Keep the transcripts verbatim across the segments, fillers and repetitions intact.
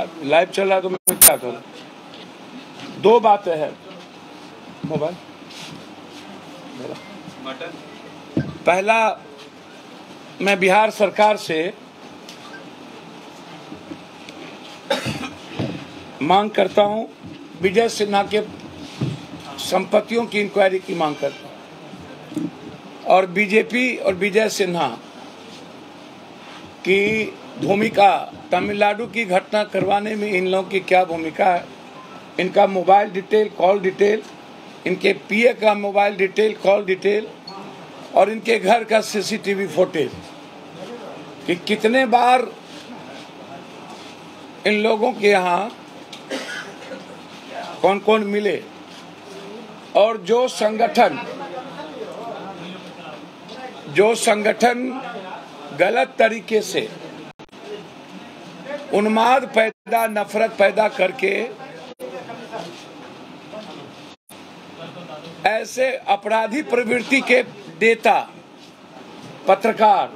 Live चल रहा तो मैं क्या करूं? दो बातें हैं। मोबाइल पहला, मैं बिहार सरकार से मांग करता हूं, विजय सिन्हा के संपत्तियों की इंक्वायरी की मांग करता हूं, और बीजेपी और विजय सिन्हा की भूमिका, तमिलनाडु की घटना करवाने में इन लोगों की क्या भूमिका है, इनका मोबाइल डिटेल, कॉल डिटेल, इनके पीए का मोबाइल डिटेल, कॉल डिटेल, और इनके घर का सीसीटीवी फुटेज, कि कितने बार इन लोगों के यहाँ कौन कौन मिले, और जो संगठन जो संगठन गलत तरीके से उन्माद पैदा, नफरत पैदा करके ऐसे अपराधी प्रवृत्ति के नेता, पत्रकार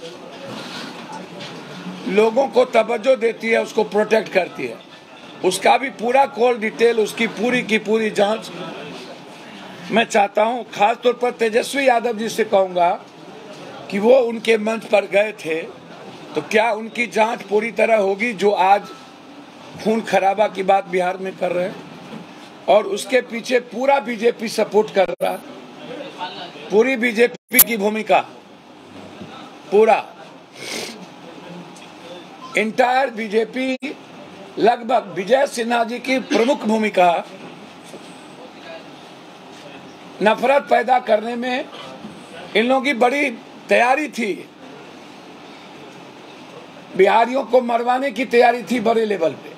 लोगों को तवज्जो देती है, उसको प्रोटेक्ट करती है, उसका भी पूरा कॉल डिटेल, उसकी पूरी की पूरी जांच मैं चाहता हूं। खास तौर पर तेजस्वी यादव जी से कहूंगा कि वो उनके मंच पर गए थे, तो क्या उनकी जांच पूरी तरह होगी जो आज खून खराबा की बात बिहार में कर रहे हैं, और उसके पीछे पूरा बीजेपी सपोर्ट कर रहा है, पूरी बीजेपी की भूमिका, पूरा इंटायर बीजेपी, लगभग विजय सिन्हा जी की प्रमुख भूमिका नफरत पैदा करने में इन लोगों की बड़ी तैयारी थी, बिहारियों को मरवाने की तैयारी थी बड़े लेवल पे,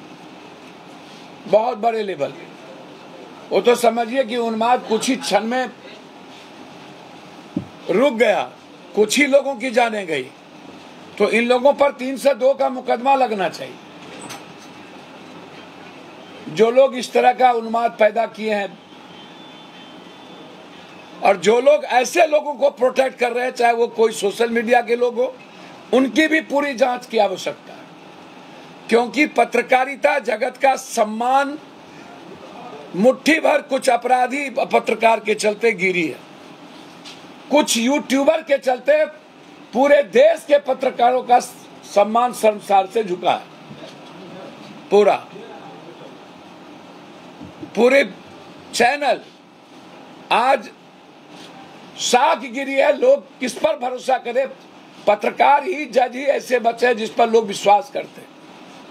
बहुत बड़े लेवल पे। वो तो समझिए कि उन्माद कुछ ही क्षण में रुक गया, कुछ ही लोगों की जाने गई, तो इन लोगों पर तीन सौ दो का मुकदमा लगना चाहिए। जो लोग इस तरह का उन्माद पैदा किए हैं, और जो लोग ऐसे लोगों को प्रोटेक्ट कर रहे हैं, चाहे वो कोई सोशल मीडिया के लोग हो, उनकी भी पूरी जांच की आवश्यकता है, क्योंकि पत्रकारिता जगत का सम्मान मुट्ठी भर कुछ अपराधी पत्रकार के चलते गिरी है, कुछ यूट्यूबर के चलते पूरे देश के पत्रकारों का सम्मान शर्मसार से झुका है। पूरा पूरे चैनल आज साख गिरी है। लोग किस पर भरोसा करें? पत्रकार ही, जज ही ऐसे बचे हैं जिस पर लोग विश्वास करते हैं।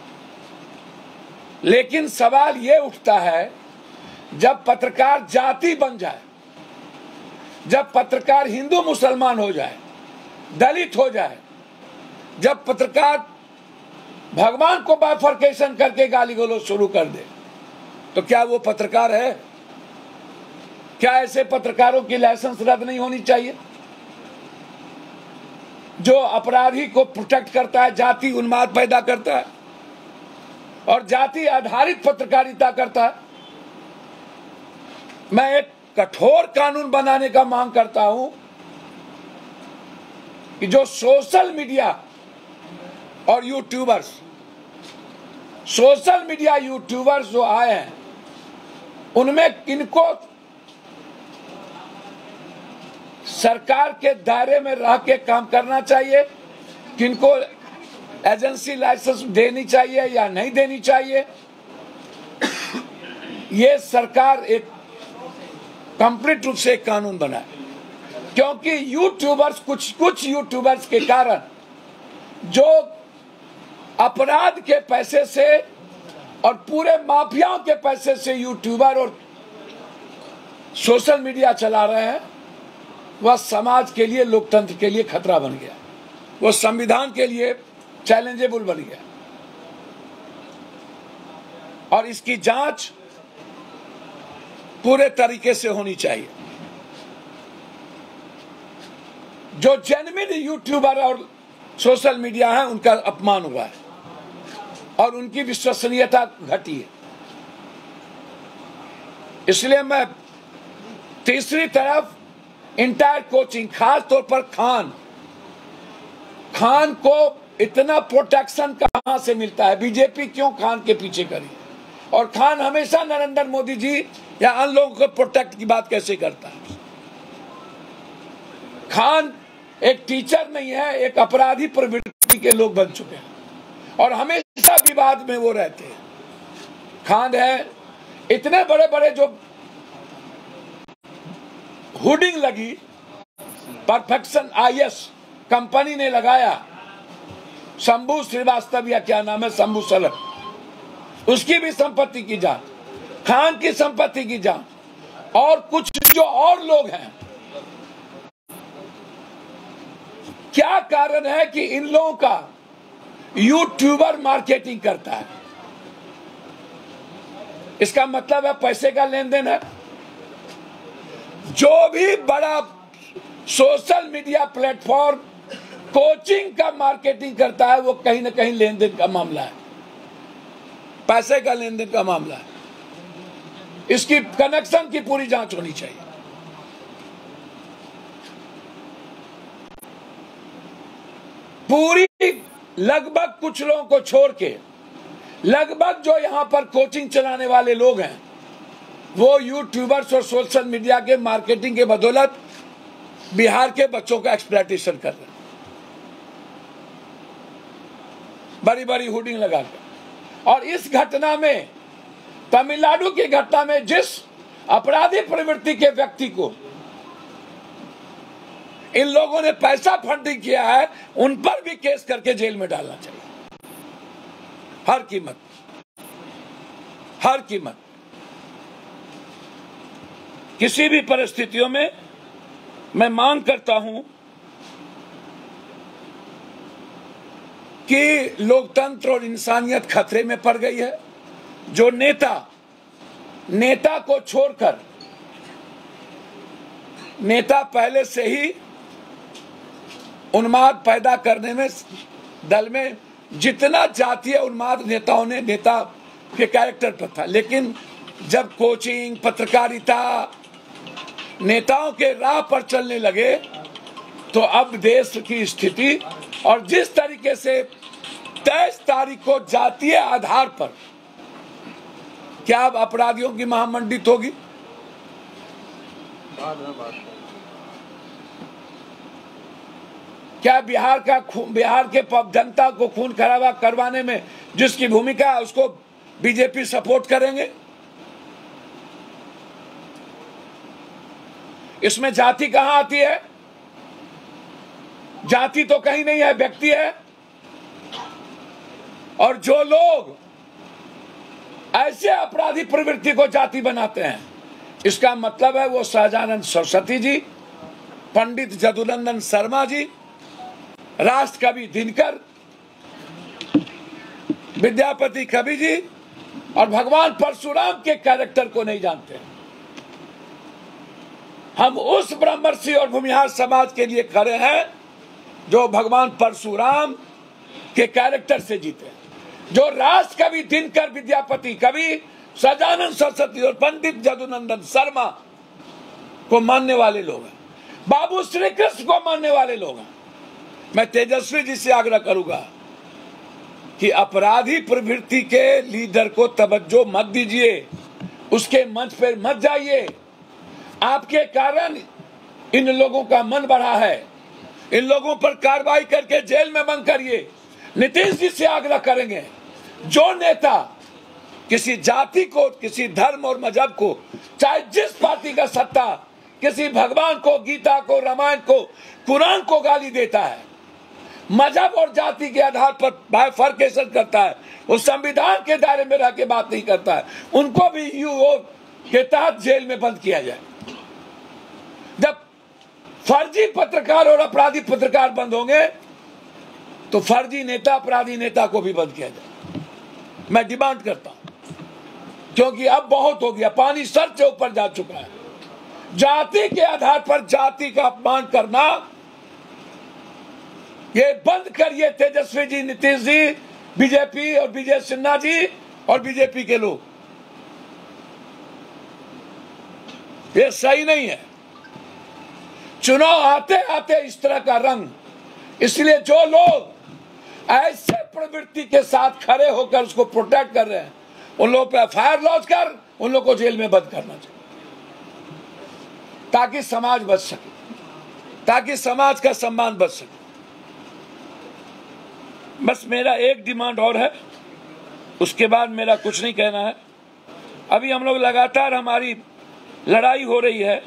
लेकिन सवाल ये उठता है, जब पत्रकार जाति बन जाए, जब पत्रकार हिंदू मुसलमान हो जाए, दलित हो जाए, जब पत्रकार भगवान को बाइफरकेशन करके गाली गलौज शुरू कर दे, तो क्या वो पत्रकार है? क्या ऐसे पत्रकारों की लाइसेंस रद्द नहीं होनी चाहिए? जो अपराधी को प्रोटेक्ट करता है, जाति उन्माद पैदा करता है और जाति आधारित पत्रकारिता करता है। मैं एक कठोर कानून बनाने का मांग करता हूं कि जो सोशल मीडिया और यूट्यूबर्स, सोशल मीडिया यूट्यूबर्स जो आए हैं, उनमें किनको सरकार के दायरे में रह के काम करना चाहिए, किनको एजेंसी लाइसेंस देनी चाहिए या नहीं देनी चाहिए, ये सरकार एक कंप्लीट रूप से एक कानून बनाए। क्योंकि यूट्यूबर्स, कुछ कुछ यूट्यूबर्स के कारण जो अपराध के पैसे से और पूरे माफियाओं के पैसे से यूट्यूबर और सोशल मीडिया चला रहे हैं, वह समाज के लिए, लोकतंत्र के लिए खतरा बन गया, वो संविधान के लिए चैलेंजेबल बन गया। और इसकी जांच पूरे तरीके से होनी चाहिए। जो जेन्युइन यूट्यूबर और सोशल मीडिया है, उनका अपमान हुआ है और उनकी विश्वसनीयता घटी है। इसलिए मैं तीसरी तरफ इंटायर कोचिंग, खास तौर पर खान खान को इतना प्रोटेक्शन का कहां से मिलता है? बीजेपी क्यों खान के पीछे करी? और खान हमेशा नरेंद्र मोदी जी या अन्य लोगों को प्रोटेक्ट की बात कैसे करता है? खान एक टीचर नहीं है, एक अपराधी प्रवृत्ति के लोग बन चुके हैं और हमेशा विवाद में वो रहते हैं। खान है, इतने बड़े बड़े जो होर्डिंग लगी, परफेक्शन आईएएस कंपनी ने लगाया, शंभू श्रीवास्तव या क्या नाम है, शंभू सलम, उसकी भी संपत्ति की जांच, खान की संपत्ति की जांच, और कुछ जो और लोग हैं। क्या कारण है कि इन लोगों का यूट्यूबर मार्केटिंग करता है? इसका मतलब है पैसे का लेन देन है। जो भी बड़ा सोशल मीडिया प्लेटफॉर्म कोचिंग का मार्केटिंग करता है वो कहीं ना कहीं लेन देन का मामला है, पैसे का लेन देन का मामला है। इसकी कनेक्शन की पूरी जांच होनी चाहिए। पूरी लगभग कुछ लोगों को छोड़ के लगभग जो यहां पर कोचिंग चलाने वाले लोग हैं वो यूट्यूबर्स और सोशल मीडिया के मार्केटिंग के बदौलत बिहार के बच्चों का एक्सप्लॉयटेशन कर रहे हैं, बड़ी बड़ी होर्डिंग लगाकर। और इस घटना में, तमिलनाडु की घटना में, जिस अपराधी प्रवृत्ति के व्यक्ति को इन लोगों ने पैसा फंडिंग किया है, उन पर भी केस करके जेल में डालना चाहिए, हर कीमत, हर कीमत, किसी भी परिस्थितियों में। मैं मांग करता हूं कि लोकतंत्र और इंसानियत खतरे में पड़ गई है। जो नेता नेता को छोड़कर, नेता पहले से ही उन्माद पैदा करने में, दल में जितना जातीय उन्माद नेताओं ने नेता के कैरेक्टर पर था, लेकिन जब कोचिंग, पत्रकारिता नेताओं के राह पर चलने लगे तो अब देश की स्थिति, और जिस तरीके से तेईस तारीख को जातीय आधार पर क्या अब अपराधियों की महामंडित होगी? क्या बिहार का बिहार के जनता को खून खराबा करवाने में जिसकी भूमिका है उसको बीजेपी सपोर्ट करेंगे? इसमें जाति कहां आती है? जाति तो कहीं नहीं है, व्यक्ति है। और जो लोग ऐसे अपराधी प्रवृत्ति को जाति बनाते हैं, इसका मतलब है वो सहजानंद सरस्वती जी, पंडित जदुनंदन शर्मा जी, राष्ट्र कवि दिनकर, विद्यापति कवि जी और भगवान परशुराम के कैरेक्टर को नहीं जानते। हम उस ब्रह्मर्षि और भूमिहार समाज के लिए खड़े हैं जो भगवान परशुराम के कैरेक्टर से जीते, जो राष्ट्र कवि दिनकर, विद्यापति कवि, सहजानंद सरस्वती और पंडित जदुनंदन शर्मा को मानने वाले लोग हैं, बाबू श्री कृष्ण को मानने वाले लोग हैं। मैं तेजस्वी जी से आग्रह करूंगा कि अपराधी प्रवृत्ति के लीडर को तवज्जो मत दीजिए, उसके मंच पर मत जाइए। आपके कारण इन लोगों का मन बढ़ा है, इन लोगों पर कार्रवाई करके जेल में बंद करिए। नीतीश जी से आग्रह करेंगे, जो नेता किसी जाति को, किसी धर्म और मजहब को, चाहे जिस पार्टी का सत्ता, किसी भगवान को, गीता को, रामायण को, कुरान को गाली देता है, मजहब और जाति के आधार पर बाइफर्केशन करता है, वो संविधान के दायरे में रह के बात नहीं करता है, उनको भी यूओ के तहत जेल में बंद किया जाए। जब फर्जी पत्रकार और अपराधी पत्रकार बंद होंगे तो फर्जी नेता, अपराधी नेता को भी बंद किया जाए। मैं डिमांड करता हूं, क्योंकि अब बहुत हो गया, पानी सर से ऊपर जा चुका है। जाति के आधार पर जाति का अपमान करना ये बंद करिए तेजस्वी जी, नीतीश जी, बीजेपी और विजय सिन्हा जी और बीजेपी के लोग। ये सही नहीं है। चुनाव आते आते इस तरह का रंग, इसलिए जो लोग ऐसे प्रवृत्ति के साथ खड़े होकर उसको प्रोटेक्ट कर रहे हैं। उन लोगों पे एफ आई आर लॉन्च कर उन लोगों को जेल में बंद करना चाहिए ताकि समाज बच सके, ताकि समाज का सम्मान बच सके। बस मेरा एक डिमांड और है, उसके बाद मेरा कुछ नहीं कहना है। अभी हम लोग लगातार हमारी लड़ाई हो रही है।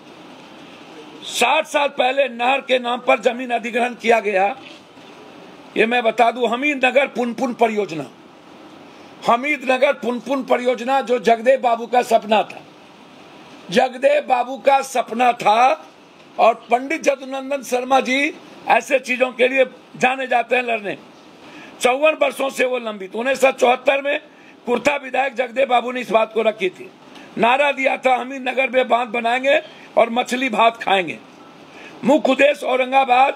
साठ साल पहले नहर के नाम पर जमीन अधिग्रहण किया गया, ये मैं बता दूं, हमीद नगर पुनपुन परियोजना। हमीद नगर पुनपुन परियोजना जो जगदेव बाबू का सपना था, जगदेव बाबू का सपना था। और पंडित जदुनंदन शर्मा जी ऐसे चीजों के लिए जाने जाते हैं लड़ने। चौवन वर्षों से वो लंबित। उन्नीस सौ चौहत्तर में कुर्था विधायक जगदेव बाबू ने इस बात को रखी थी, नारा दिया था हमीद नगर में बांध बनाएंगे और मछली भात खाएंगे। मुख्य उद्देश्य औरंगाबाद,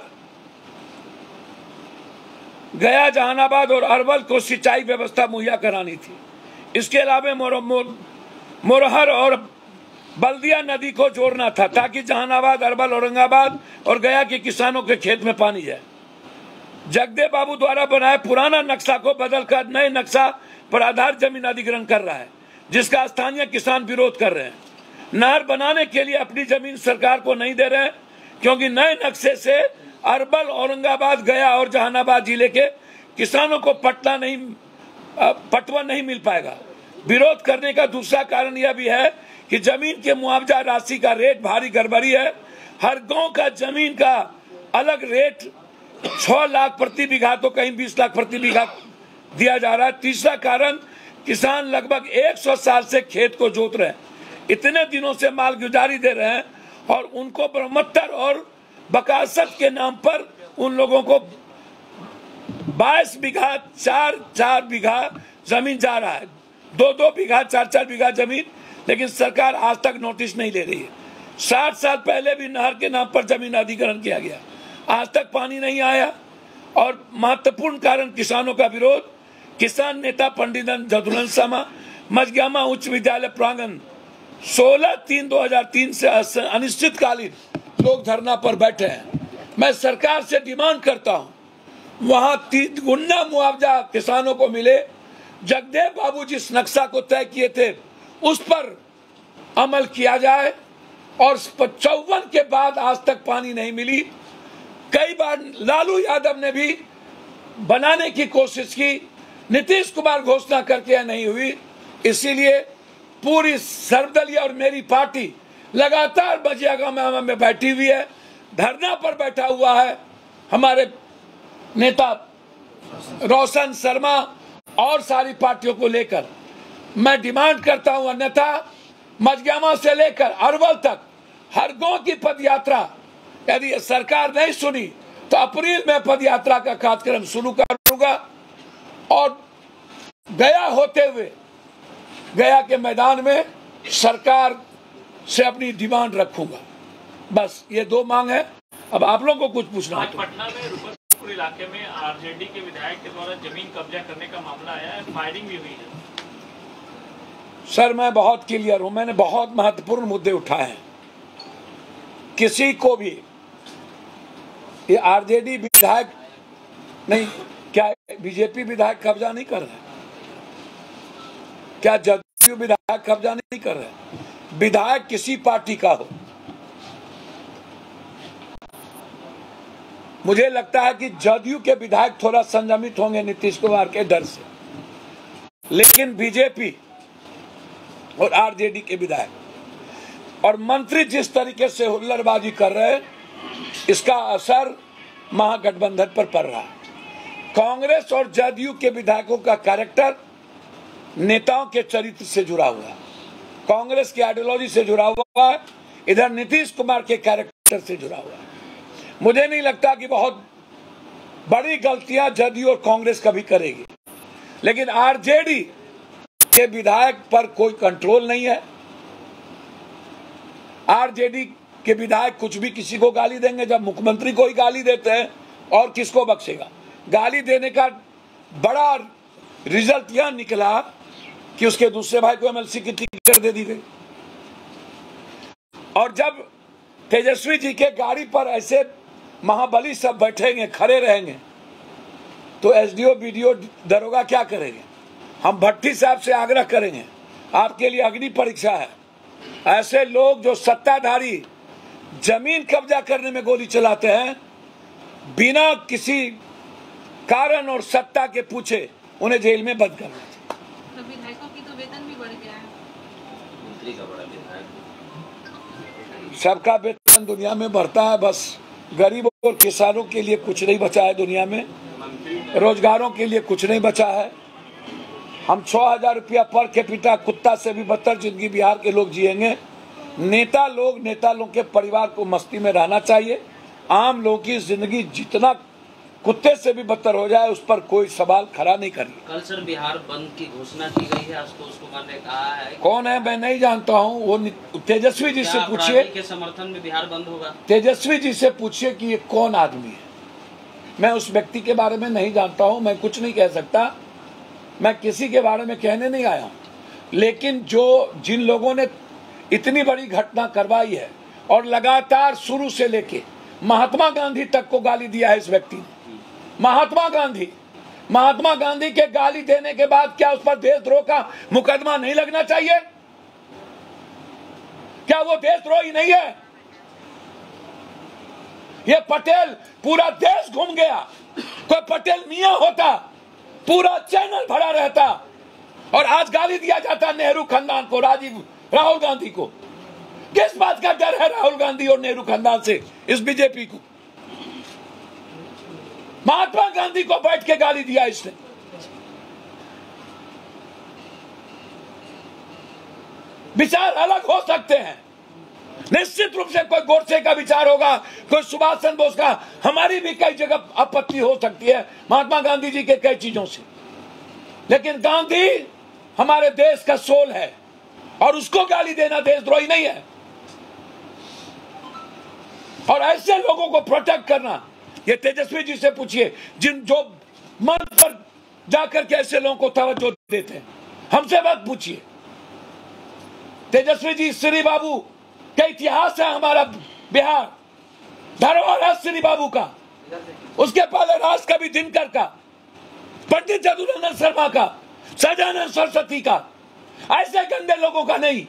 गया, जहानाबाद और अरवल को सिंचाई व्यवस्था मुहैया करानी थी। इसके अलावा मोर, मोर, मोरहर और बल्दिया नदी को जोड़ना था ताकि जहानाबाद, अरवल, औरंगाबाद और गया के किसानों के खेत में पानी जाए। जगदेव बाबू द्वारा बनाए पुराना नक्शा को बदलकर नए नक्शा पर आधार जमीन अधिग्रहण कर रहा है, जिसका स्थानीय किसान विरोध कर रहे हैं। नहर बनाने के लिए अपनी जमीन सरकार को नहीं दे रहे हैं क्योंकि नए नक्शे से अरवल, औरंगाबाद, गया और जहानाबाद जिले के किसानों को पट्टा नहीं पटवा नहीं मिल पाएगा। विरोध करने का दूसरा कारण यह भी है कि जमीन के मुआवजा राशि का रेट भारी गड़बड़ी है। हर गांव का जमीन का अलग रेट, छह लाख प्रति बीघा तो कहीं बीस लाख प्रति बीघा दिया जा रहा है। तीसरा कारण, किसान लगभग सौ साल से खेत को जोत रहे हैं, इतने दिनों से माल गुजारी दे रहे हैं और उनको ब्रह्मत्तर और बकासत के नाम पर उन लोगों को बाईस बीघा चार चार बीघा जमीन जा रहा है, दो दो बीघा चार चार बीघा जमीन, लेकिन सरकार आज तक नोटिस नहीं ले रही है। साठ साल पहले भी नहर के नाम पर जमीन अधिग्रहण किया गया, आज तक पानी नहीं आया। और महत्वपूर्ण कारण किसानों का विरोध। किसान नेता पंडित जदुनंदन शर्मा मझग्यामा उच्च विद्यालय प्रांगण सोलह तीन दो हजार तीन से अनिश्चितकालीन लोग धरना पर बैठे हैं। मैं सरकार से डिमांड करता हूं वहां तीन गुना मुआवजा किसानों को मिले। जगदेव बाबू जिस नक्शा को तय किए थे उस पर अमल किया जाए। और चौवन के बाद आज तक पानी नहीं मिली। कई बार लालू यादव ने भी बनाने की कोशिश की, नीतीश कुमार घोषणा करके नहीं हुई। इसीलिए पूरी सर्वदलीय और मेरी पार्टी लगातार मझियागामा में बैठी हुई है, धरना पर बैठा हुआ है। हमारे नेता रोशन शर्मा और सारी पार्टियों को लेकर मैं डिमांड करता हूं, अन्यथा मझग्यामा से लेकर अरवल तक हर गांव की पदयात्रा, यदि सरकार नहीं सुनी तो अप्रैल में पदयात्रा का कार्यक्रम शुरू करूंगा और गया होते हुए गया के मैदान में सरकार से अपनी डिमांड रखूंगा। बस ये दो मांग है। अब आप लोगों को कुछ पूछना है। पटना में रुपरपुर इलाके में आरजेडी के विधायक के द्वारा जमीन कब्जा करने का मामला आया है, फायरिंग भी हुई है। सर मैं बहुत क्लियर हूं, मैंने बहुत महत्वपूर्ण मुद्दे उठाए हैं। किसी को भी ये आरजेडी विधायक नहीं, क्या बीजेपी विधायक कब्जा नहीं कर रहे? क्या जदयू विधायक कब्जा नहीं कर रहे? विधायक किसी पार्टी का हो, मुझे लगता है कि जदयू के विधायक थोड़ा संयमित होंगे नीतीश कुमार के डर से, लेकिन बीजेपी और आरजेडी के विधायक और मंत्री जिस तरीके से हुल्लड़बाजी कर रहे हैं, इसका असर महागठबंधन पर पड़ रहा है। कांग्रेस और जदयू के विधायकों का कैरेक्टर नेताओं के चरित्र से जुड़ा हुआ है, कांग्रेस की आइडियोलॉजी से जुड़ा हुआ है, इधर नीतीश कुमार के कैरेक्टर से जुड़ा हुआ है। मुझे नहीं लगता कि बहुत बड़ी गलतियां जदयू और कांग्रेस कभी करेगी, लेकिन आरजेडी के विधायक पर कोई कंट्रोल नहीं है। आरजेडी के विधायक कुछ भी किसी को गाली देंगे। जब मुख्यमंत्री को ही गाली देते हैं और किसको बख्शेगा? गाली देने का बड़ा रिजल्ट यह निकला कि उसके दूसरे भाई को एमएलसी की टिकट दे दी गई। और जब तेजस्वी जी के गाड़ी पर ऐसे महाबली सब बैठेंगे, खड़े रहेंगे, तो एसडीओ बीडीओ दरोगा क्या करेंगे? हम भट्टी साहब से आग्रह करेंगे, आपके लिए अग्नि परीक्षा है। ऐसे लोग जो सत्ताधारी जमीन कब्जा करने में गोली चलाते हैं, बिना किसी कारण और सत्ता के पूछे उन्हें जेल में बंद करना चाहिए। तो विधायकों की तो वेतन भी बढ़ गया है। मंत्री का बड़ा विधायक, सबका वेतन दुनिया में बढ़ता है, बस गरीबों और किसानों के लिए कुछ नहीं बचा है दुनिया में, रोजगारों के लिए कुछ नहीं बचा है। हम छह हजार रुपया पर कैपिटा कुत्ता से भी बदतर जिंदगी बिहार के लोग जिएंगे। नेता लोग नेता लोग के परिवार को मस्ती में रहना चाहिए। आम लोगों की जिंदगी जितना कुत्ते से भी बदतर हो जाए उस पर कोई सवाल खड़ा नहीं करिए। कल सर बिहार बंद की घोषणा की गई है, आशुतोष कुमार ने कहा है। कौन है मैं नहीं जानता हूँ, वो तेजस्वी जी से पूछिए। के समर्थन में बिहार बंद होगा? तेजस्वी जी से पूछिए कि ये कौन आदमी है। मैं उस व्यक्ति के बारे में नहीं जानता हूँ, मैं कुछ नहीं कह सकता, मैं किसी के बारे में कहने नहीं आया। लेकिन जो जिन लोगों ने इतनी बड़ी घटना करवाई है और लगातार शुरू से लेके महात्मा गांधी तक को गाली दिया है इस व्यक्ति ने। महात्मा गांधी महात्मा गांधी के गाली देने के बाद क्या उस पर देशद्रोह का मुकदमा नहीं लगना चाहिए? क्या वो देशद्रोही नहीं है? ये पटेल पूरा देश घूम गया, कोई पटेल मियां होता पूरा चैनल भरा रहता, और आज गाली दिया जाता नेहरू खानदान को, राजीव राहुल गांधी को। किस बात का डर है राहुल गांधी और नेहरू खानदान से इस बीजेपी को? महात्मा गांधी को बैठ के गाली दिया इसने। विचार अलग हो सकते हैं, निश्चित रूप से कोई गोडसे का विचार होगा, कोई सुभाष चंद्र बोस का, हमारी भी कई जगह आपत्ति हो सकती है महात्मा गांधी जी के कई चीजों से, लेकिन गांधी हमारे देश का सोल है और उसको गाली देना देशद्रोही नहीं है। और ऐसे लोगों को प्रोटेक्ट करना, ये तेजस्वी जी से पूछिए जिन जो मन पर जाकर के ऐसे लोगों को तवज्जो देते हैं, हमसे मत पूछिए। तेजस्वी जी, श्री बाबू का इतिहास है हमारा बिहार, धरोहर है श्री बाबू का, उसके पहले राज कवि दिनकर का, पंडित जदुरानंद शर्मा का, सजानंद सरस्वती का, ऐसे गंदे लोगों का नहीं।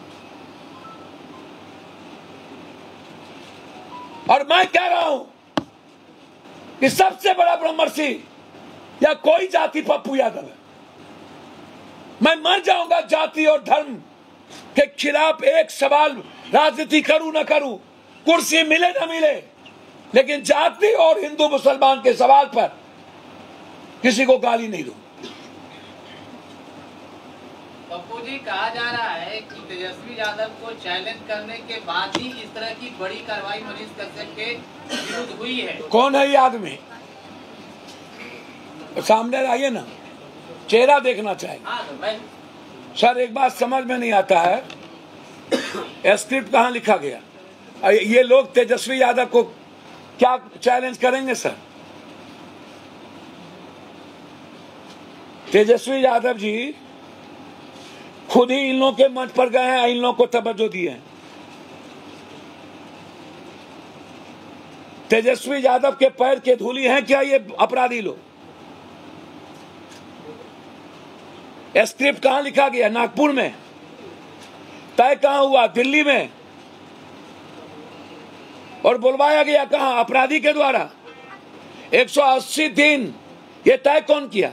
और मैं कह रहा हूं कि सबसे बड़ा ब्रह्मर्षि या कोई जाति पप्पू यादव है। मैं मर जाऊंगा जाति और धर्म के खिलाफ एक सवाल, राजनीति करूं ना करूं, कुर्सी मिले ना मिले, लेकिन जाति और हिंदू मुसलमान के सवाल पर किसी को गाली नहीं दूं। पप्पू जी, कहा जा रहा है कि तेजस्वी यादव को चैलेंज करने के बाद ही इस तरह की बड़ी कार्रवाई मनीष कश्यप के विरुद्ध हुई है। कौन है ये आदमी? सामने आइए ना, चेहरा देखना चाहिए। हाँ तो मैं सर एक बात समझ में नहीं आता है, स्क्रिप्ट कहाँ लिखा गया? ये लोग तेजस्वी यादव को क्या चैलेंज करेंगे? सर तेजस्वी यादव जी खुद ही इन लोगों के मंच पर गए हैं, इन लोगों को तवज्जो दी है। तेजस्वी यादव के पैर के धूली हैं क्या ये अपराधी लोग? स्क्रिप्ट कहां लिखा गया? नागपुर में। तय कहां हुआ? दिल्ली में। और बुलवाया गया कहां? अपराधी के द्वारा। एक सौ अस्सी दिन ये तय कौन किया?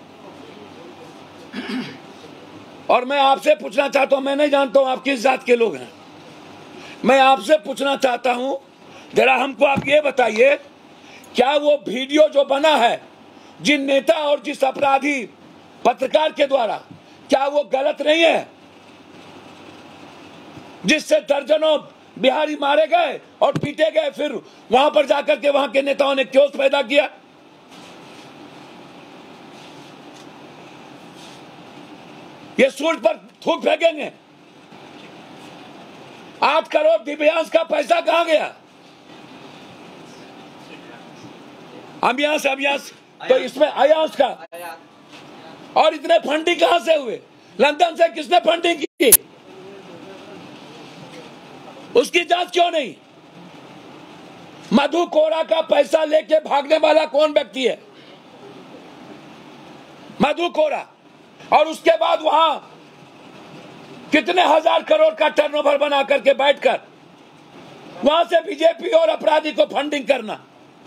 और मैं आपसे पूछना चाहता हूं, मैं नहीं जानता हूं आप किस जात के लोग हैं, मैं आपसे पूछना चाहता हूं, जरा हमको आप ये बताइए, क्या वो वीडियो जो बना है जिन नेता और जिस अपराधी पत्रकार के द्वारा, क्या वो गलत नहीं है? जिससे दर्जनों बिहारी मारे गए और पीटे गए, फिर वहां पर जाकर के वहां के नेताओं ने क्यों पैदा किया? ये सूरज पर थूक फेंकेंगे। आठ करोड़ दिव्यांश का पैसा कहां गया? अभियांश अभियांश तो इसमें अयांश का, और इतने फंडिंग कहां से हुए? लंदन से किसने फंडिंग की? उसकी जांच क्यों नहीं? मधु कोड़ा का पैसा लेके भागने वाला कौन व्यक्ति है? मधु कोरा, और उसके बाद वहां कितने हजार करोड़ का टर्नओवर बना करके बैठकर वहां से बीजेपी और अपराधी को फंडिंग करना,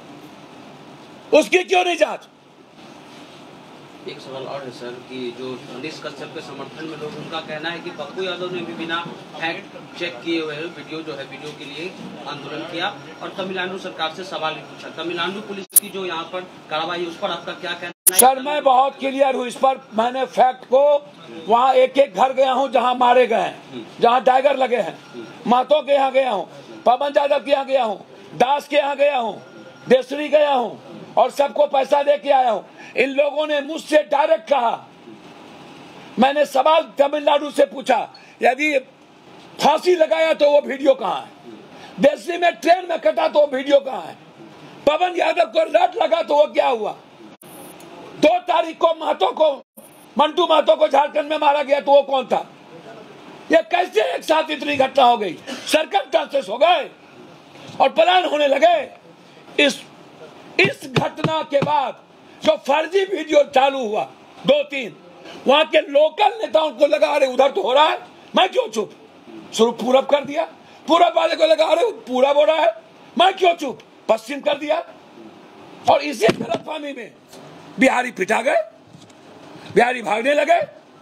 उसकी क्यों नहीं जांच? एक सवाल और है सर कि जो मनीष कश्यप के समर्थन में लोग, उनका कहना है कि पप्पू यादव ने भी बिना फैक्ट चेक किए हुए वीडियो जो है वीडियो के लिए आंदोलन किया और तमिलनाडु सरकार से सवाल भी पूछा। तमिलनाडु पुलिस की जो यहाँ पर कार्रवाई, उस पर आपका क्या कहना है? सर मैं बहुत क्लियर हूँ इस पर। मैंने फैक्ट को वहाँ एक एक घर गया हूँ जहाँ मारे गए हैं, जहाँ टाइगर लगे हैं, महतो के यहाँ गया हूँ, पवन यादव के यहाँ गया हूँ, दास के यहाँ गया हूँ, देसरी गया हूँ और सबको पैसा दे के आया हूँ। इन लोगों ने मुझसे डायरेक्ट कहा, मैंने सवाल तमिलनाडु से पूछा, यदि फांसी लगाया तो वो वीडियो कहाँ है? देसरी में ट्रेन में कटा तो वो वीडियो कहाँ है? पवन यादव को रट लगा तो वो क्या हुआ? दो तारीख को महतो को, मंटू महतो को झारखंड में मारा गया तो वो कौन था? ये कैसे एक साथ इतनी घटना हो गई? सर्कमस्टेंसेस हो गए और प्लान होने लगे। इस इस घटना के बाद जो फर्जी वीडियो चालू हुआ दो तीन, वहां के लोकल नेताओं को लगा रहे उधर तो हो रहा है, मैं क्यों चुप? शुरू पूरब कर दिया, पूरब वाले को लगा रहे पूरब हो रहा है, मैं क्यों चुप? पश्चिम कर दिया। और इसी गलतफहमी में बिहारी पिटा गए, बिहारी भागने लगे।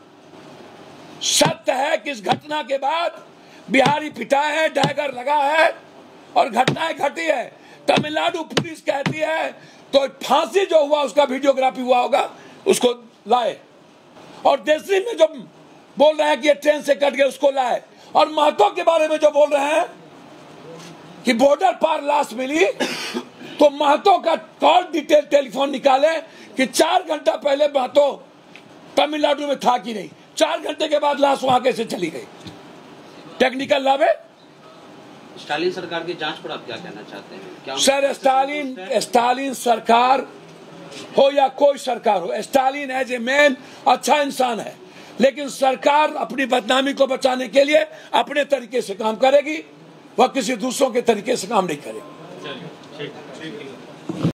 सत्य है कि इस घटना के बाद बिहारी पिटा है, डैगर लगा है और घटनाएं घटी है। तमिलनाडु पुलिस कहती है तो फांसी जो हुआ उसका वीडियोग्राफी हुआ होगा, उसको लाए। और देसरी में जो बोल रहे हैं कि ये ट्रेन से कट गए, उसको लाए। और महतो के बारे में जो बोल रहे हैं कि बॉर्डर पार लाश मिली, तो महतो का कॉल डिटेल टेलीफोन निकाले कि चार घंटा पहले महतो तमिलनाडु में था कि नहीं, चार घंटे के बाद लाश वहां कैसे चली गई? टेक्निकल लावे। स्टालिन सरकार की जांच पर आप क्या कहना चाहते हैं? क्या सर स्टालिन स्टालिन सरकार हो या कोई सरकार हो, स्टालिन एज ए मैन अच्छा इंसान है, लेकिन सरकार अपनी बदनामी को बचाने के लिए अपने तरीके से काम करेगी, वह किसी दूसरों के तरीके से काम नहीं करेगी।